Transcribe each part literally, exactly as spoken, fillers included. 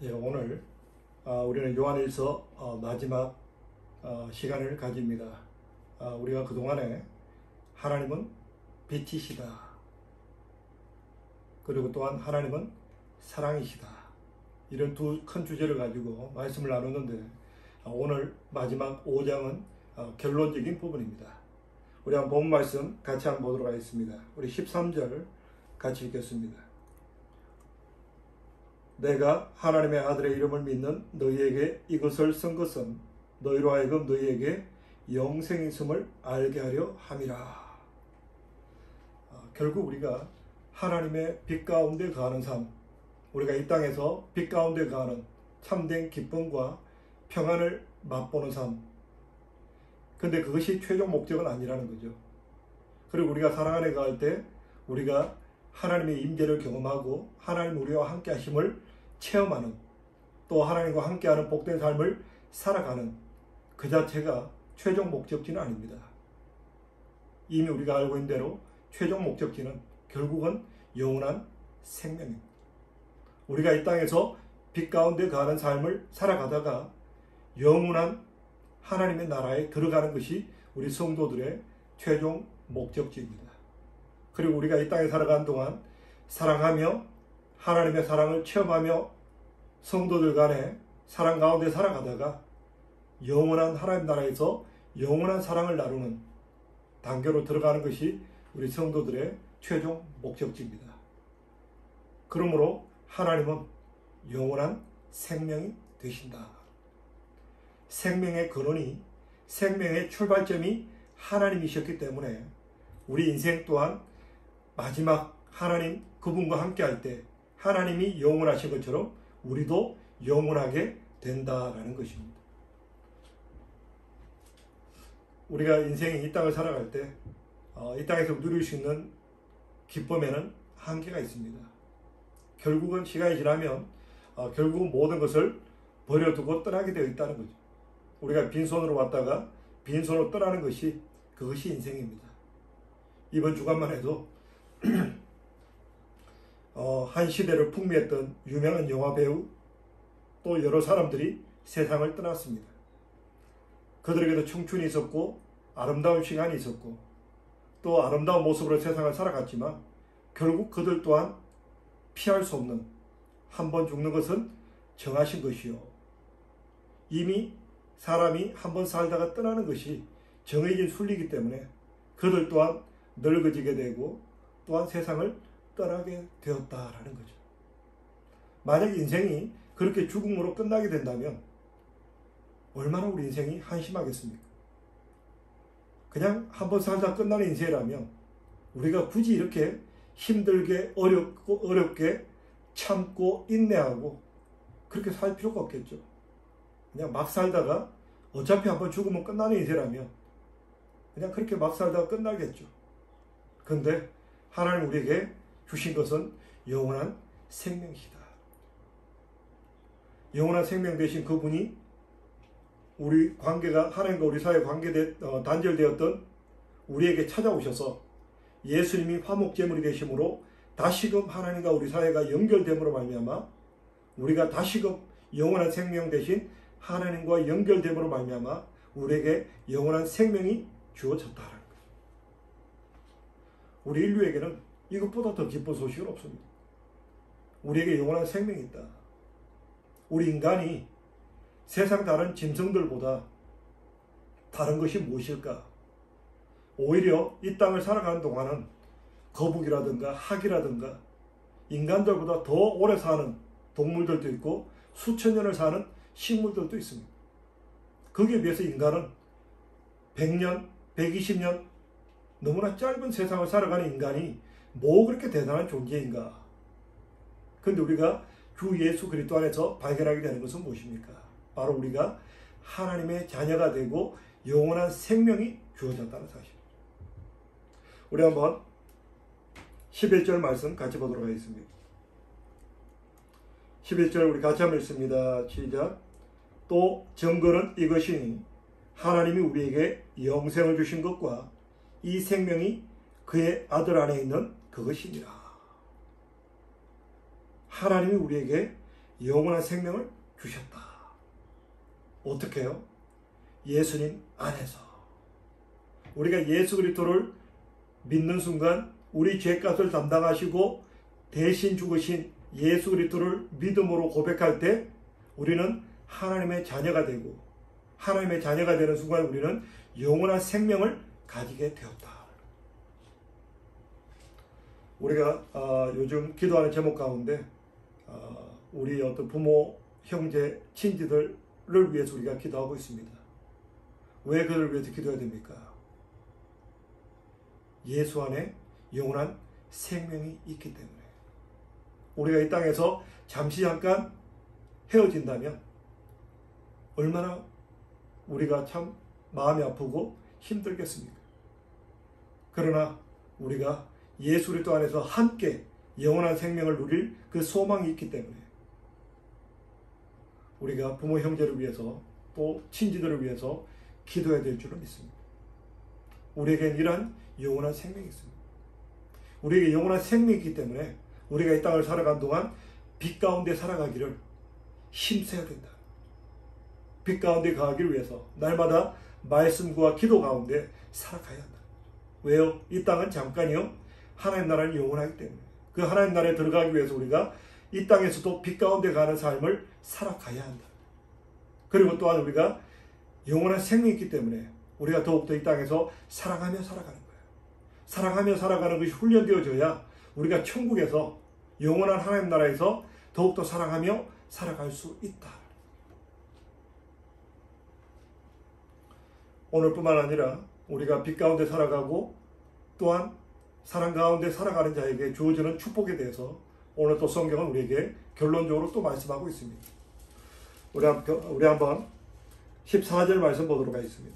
예, 오늘 어, 우리는 요한일서 어, 마지막 어, 시간을 가집니다. 어, 우리가 그동안에 하나님은 빛이시다. 그리고 또한 하나님은 사랑이시다. 이런 두 큰 주제를 가지고 말씀을 나눴는데 어, 오늘 마지막 오 장은 어, 결론적인 부분입니다. 우리 한번 본 말씀 같이 한번 보도록 하겠습니다. 우리 십삼 절 같이 읽겠습니다. 내가 하나님의 아들의 이름을 믿는 너희에게 이것을 쓴 것은 너희로 하여금 너희에게 영생이 있음을 알게 하려 함이라. 어, 결국 우리가 하나님의 빛 가운데 거하는 삶, 우리가 이 땅에서 빛 가운데 거하는 참된 기쁨과 평안을 맛보는 삶. 근데 그것이 최종 목적은 아니라는 거죠. 그리고 우리가 사랑 안에 거할 때 우리가 하나님의 임재를 경험하고 하나님 우리와 함께 하심을 체험하는, 또 하나님과 함께하는 복된 삶을 살아가는 그 자체가 최종 목적지는 아닙니다. 이미 우리가 알고 있는 대로 최종 목적지는 결국은 영원한 생명입니다. 우리가 이 땅에서 빛 가운데 거하는 삶을 살아가다가 영원한 하나님의 나라에 들어가는 것이 우리 성도들의 최종 목적지입니다. 그리고 우리가 이 땅에 살아가는 동안 사랑하며 하나님의 사랑을 체험하며 성도들 간에 사랑 가운데 살아가다가 영원한 하나님 나라에서 영원한 사랑을 나누는 단계로 들어가는 것이 우리 성도들의 최종 목적지입니다. 그러므로 하나님은 영원한 생명이 되신다. 생명의 근원이, 생명의 출발점이 하나님이셨기 때문에 우리 인생 또한 마지막 하나님 그분과 함께 할 때 하나님이 영원하신 것처럼 우리도 영원하게 된다라는 것입니다. 우리가 인생이 이 땅을 살아갈 때 어, 이 땅에서 누릴 수 있는 기쁨에는 한계가 있습니다. 결국은 시간이 지나면 어, 결국은 모든 것을 버려두고 떠나게 되어 있다는 거죠. 우리가 빈손으로 왔다가 빈손으로 떠나는 것이 그것이 인생입니다. 이번 주간만 해도 어, 한 시대를 풍미했던 유명한 영화 배우 또 여러 사람들이 세상을 떠났습니다. 그들에게도 청춘이 있었고 아름다운 시간이 있었고 또 아름다운 모습으로 세상을 살아갔지만 결국 그들 또한 피할 수 없는, 한 번 죽는 것은 정하신 것이요, 이미 사람이 한 번 살다가 떠나는 것이 정해진 순리이기 때문에 그들 또한 늙어지게 되고 또한 세상을 떠나게 되었다라는 거죠. 만약 인생이 그렇게 죽음으로 끝나게 된다면 얼마나 우리 인생이 한심하겠습니까? 그냥 한 번 살다 끝나는 인생이라면 우리가 굳이 이렇게 힘들게 어렵고 어렵게 참고 인내하고 그렇게 살 필요가 없겠죠. 그냥 막 살다가 어차피 한 번 죽으면 끝나는 인생이라면 그냥 그렇게 막 살다가 끝나겠죠. 그런데 하나님 우리에게 주신 것은 영원한 생명이시다. 영원한 생명 되신 그분이 우리 관계가, 하나님과 우리 사이에 관계 어, 단절되었던 우리에게 찾아오셔서 예수님이 화목제물이 되심으로 다시금 하나님과 우리 사이가 연결됨으로 말미암아 우리가 다시금 영원한 생명 되신 하나님과 연결됨으로 말미암아 우리에게 영원한 생명이 주어졌다는 거예요. 우리 인류에게는 이것보다 더 기쁜 소식은 없습니다. 우리에게 영원한 생명이 있다. 우리 인간이 세상 다른 짐승들보다 다른 것이 무엇일까? 오히려 이 땅을 살아가는 동안은 거북이라든가 학이라든가 인간들보다 더 오래 사는 동물들도 있고 수천 년을 사는 식물들도 있습니다. 거기에 비해서 인간은 백 년, 백이십 년 너무나 짧은 세상을 살아가는 인간이 뭐 그렇게 대단한 존재인가? 그런데 우리가 주 예수 그리스도 안에서 발견하게 되는 것은 무엇입니까? 바로 우리가 하나님의 자녀가 되고 영원한 생명이 주어졌다는 사실. 우리 한번 십일 절 말씀 같이 보도록 하겠습니다. 십일 절 우리 같이 한번 읽습니다. 시작. 또 증거는 이것이니 하나님이 우리에게 영생을 주신 것과 이 생명이 그의 아들 안에 있는 그것이니라. 하나님이 우리에게 영원한 생명을 주셨다. 어떻게 해요? 예수님 안에서. 우리가 예수 그리스도를 믿는 순간 우리 죄값을 담당하시고 대신 죽으신 예수 그리스도를 믿음으로 고백할 때 우리는 하나님의 자녀가 되고, 하나님의 자녀가 되는 순간 우리는 영원한 생명을 가지게 되었다. 우리가 어, 요즘 기도하는 제목 가운데 어, 우리 어떤 부모, 형제, 친지들을 위해서 우리가 기도하고 있습니다. 왜 그를 위해서 기도해야 됩니까? 예수 안에 영원한 생명이 있기 때문에. 우리가 이 땅에서 잠시 잠깐 헤어진다면 얼마나 우리가 참 마음이 아프고 힘들겠습니까? 그러나 우리가 예수 그리스도 안에서 함께 영원한 생명을 누릴 그 소망이 있기 때문에 우리가 부모 형제를 위해서 또 친지들을 위해서 기도해야 될 줄을 믿습니다. 우리에겐 이러한 영원한 생명이 있습니다. 우리에게 영원한 생명이 있기 때문에 우리가 이 땅을 살아간 동안 빛 가운데 살아가기를 힘써야 된다. 빛 가운데 가기를 위해서 날마다 말씀과 기도 가운데 살아가야 한다. 왜요? 이 땅은 잠깐이요. 하나님 나라는 영원하기 때문에 그 하나님 나라에 들어가기 위해서 우리가 이 땅에서도 빛 가운데 가는 삶을 살아가야 한다. 그리고 또한 우리가 영원한 생명이 있기 때문에 우리가 더욱더 이 땅에서 사랑하며 살아가는 거예요. 사랑하며 살아가는 것이 훈련되어져야 우리가 천국에서 영원한 하나님 나라에서 더욱더 사랑하며 살아갈 수 있다. 오늘뿐만 아니라 우리가 빛 가운데 살아가고 또한 사랑 가운데 살아가는 자에게 주어지는 축복에 대해서 오늘 또 성경은 우리에게 결론적으로 또 말씀하고 있습니다. 우리, 한, 우리 한번 십사 절 말씀 보도록 하겠습니다.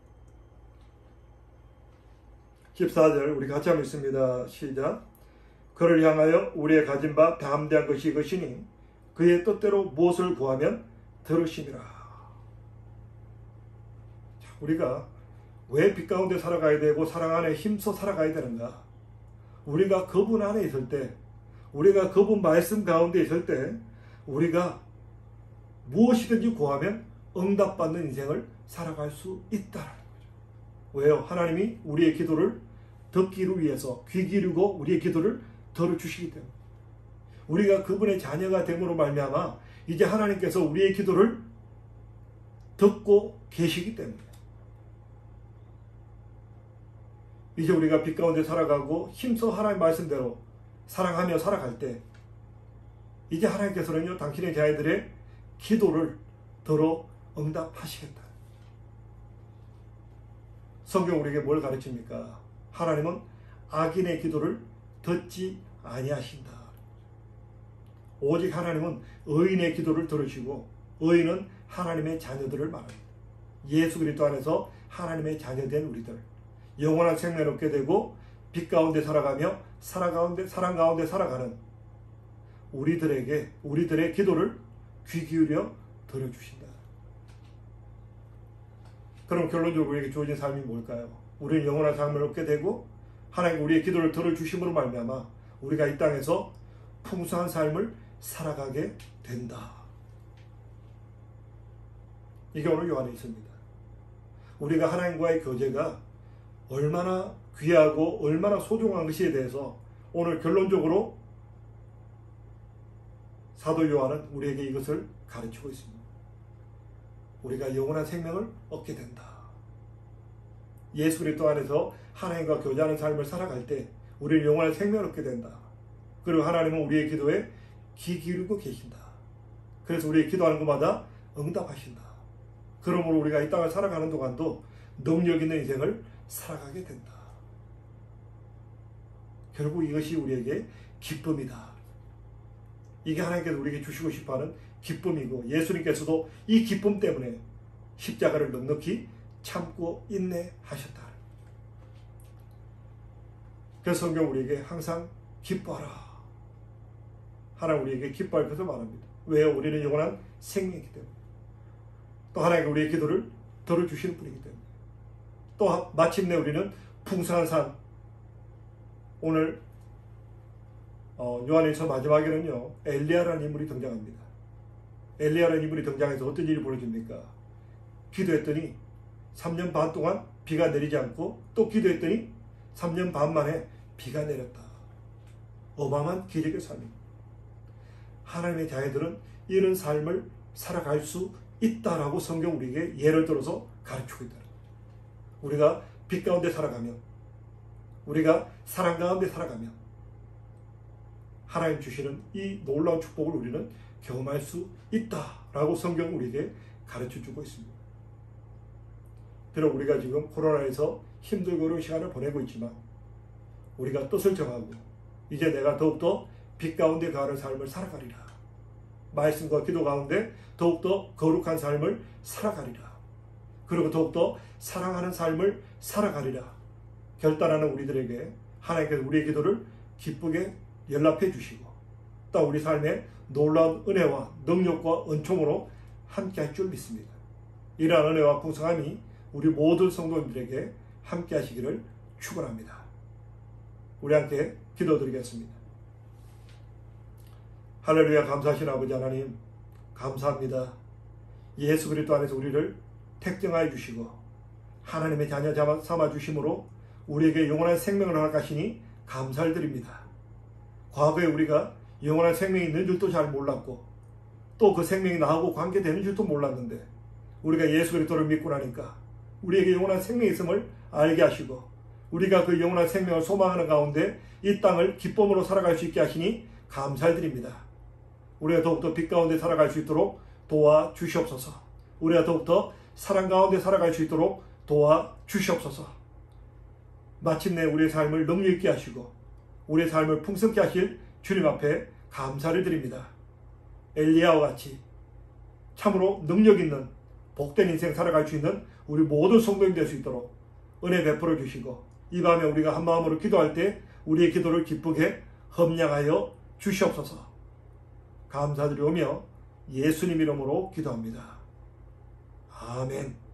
십사 절 우리 같이 한번 읽습니다. 시작. 그를 향하여 우리의 가진 바 담대한 것이 이것이니 그의 뜻대로 무엇을 구하면 들으심이라. 자, 우리가 왜 빛 가운데 살아가야 되고 사랑 안에 힘써 살아가야 되는가? 우리가 그분 안에 있을 때, 우리가 그분 말씀 가운데 있을 때 우리가 무엇이든지 구하면 응답받는 인생을 살아갈 수 있다는 거죠. 왜요? 하나님이 우리의 기도를 듣기를 위해서 귀 기울이고 우리의 기도를 들어주시기 때문에 우리가 그분의 자녀가 됨으로 말미암아 이제 하나님께서 우리의 기도를 듣고 계시기 때문에 이제 우리가 빛 가운데 살아가고 힘써 하나님 말씀대로 사랑하며 살아갈 때 이제 하나님께서는요 당신의 자녀들의 기도를 들어 응답하시겠다. 성경 우리에게 뭘 가르칩니까? 하나님은 악인의 기도를 듣지 아니하신다. 오직 하나님은 의인의 기도를 들으시고 의인은 하나님의 자녀들을 말합니다. 예수 그리스도 안에서 하나님의 자녀된 우리들 영원한 생명을 얻게 되고 빛 가운데 살아가며 사랑 가운데, 사랑 가운데 살아가는 우리들에게 우리들의 기도를 귀 기울여 들어주신다. 그럼 결론적으로 우리에게 주어진 삶이 뭘까요? 우리는 영원한 삶을 얻게 되고 하나님 우리의 기도를 들어주심으로 말미암아 우리가 이 땅에서 풍성한 삶을 살아가게 된다. 이게 오늘 요한에 있습니다. 우리가 하나님과의 교제가 얼마나 귀하고 얼마나 소중한 것에 대해서 오늘 결론적으로 사도 요한은 우리에게 이것을 가르치고 있습니다. 우리가 영원한 생명을 얻게 된다. 예수 그리스도 안에서 하나님과 교제하는 삶을 살아갈 때 우리는 영원한 생명을 얻게 된다. 그리고 하나님은 우리의 기도에 귀 기울이고 계신다. 그래서 우리의 기도하는 것마다 응답하신다. 그러므로 우리가 이 땅을 살아가는 동안도 능력 있는 인생을 살아가게 된다. 결국 이것이 우리에게 기쁨이다. 이게 하나님께서 우리에게 주시고 싶어하는 기쁨이고 예수님께서도 이 기쁨 때문에 십자가를 넉넉히 참고 인내하셨다. 그래서 성경 우리에게 항상 기뻐하라. 하나님 우리에게 기뻐할 것을 말합니다. 왜요? 우리는 영원한 생명이기 때문에. 또 하나님께 우리의 기도를 들어주시는 분이기 때문에. 또 마침내 우리는 풍성한 삶. 오늘 어, 요한일서 마지막에는요 엘리야라는 인물이 등장합니다. 엘리야라는 인물이 등장해서 어떤 일이 벌어집니까? 기도했더니 삼 년 반 동안 비가 내리지 않고 또 기도했더니 삼 년 반 만에 비가 내렸다. 어마어마한 기적의 삶입니다. 하나님의 자녀들은 이런 삶을 살아갈 수 있다라고 성경 우리에게 예를 들어서 가르치고 있다. 우리가 빛 가운데 살아가면, 우리가 사랑 가운데 살아가면 하나님 주시는 이 놀라운 축복을 우리는 경험할 수 있다라고 성경 우리에게 가르쳐주고 있습니다. 비록 우리가 지금 코로나에서 힘들고 어려운 시간을 보내고 있지만 우리가 뜻을 정하고 이제 내가 더욱더 빛 가운데 가는 삶을 살아가리라. 말씀과 기도 가운데 더욱더 거룩한 삶을 살아가리라. 그리고 더욱더 사랑하는 삶을 살아가리라. 결단하는 우리들에게 하나님께서 우리의 기도를 기쁘게 연락해 주시고 또 우리 삶에 놀라운 은혜와 능력과 은총으로 함께 할 줄 믿습니다. 이러한 은혜와 풍성함이 우리 모든 성도님들에게 함께 하시기를 축원합니다. 우리 함께 기도드리겠습니다. 할렐루야. 감사하신 아버지 하나님, 감사합니다. 예수 그리스도 안에서 우리를 택정하여 주시고 하나님의 자녀 삼아 주심으로 우리에게 영원한 생명을 허락하시니 감사를 드립니다. 과거에 우리가 영원한 생명이 있는 줄도 잘 몰랐고 또 그 생명이 나하고 관계되는 줄도 몰랐는데 우리가 예수 그리스도를 믿고 나니까 우리에게 영원한 생명이 있음을 알게 하시고 우리가 그 영원한 생명을 소망하는 가운데 이 땅을 기쁨으로 살아갈 수 있게 하시니 감사를 드립니다. 우리가 더욱더 빛 가운데 살아갈 수 있도록 도와주시옵소서. 우리가 더욱더 사랑 가운데 살아갈 수 있도록 도와주시옵소서. 마침내 우리의 삶을 능력 있게 하시고 우리의 삶을 풍성케 하실 주님 앞에 감사를 드립니다. 엘리야와 같이 참으로 능력 있는 복된 인생 살아갈 수 있는 우리 모든 성도님 될 수 있도록 은혜 베풀어 주시고 이 밤에 우리가 한 마음으로 기도할 때 우리의 기도를 기쁘게 험량하여 주시옵소서. 감사드리오며 예수님 이름으로 기도합니다. 아멘.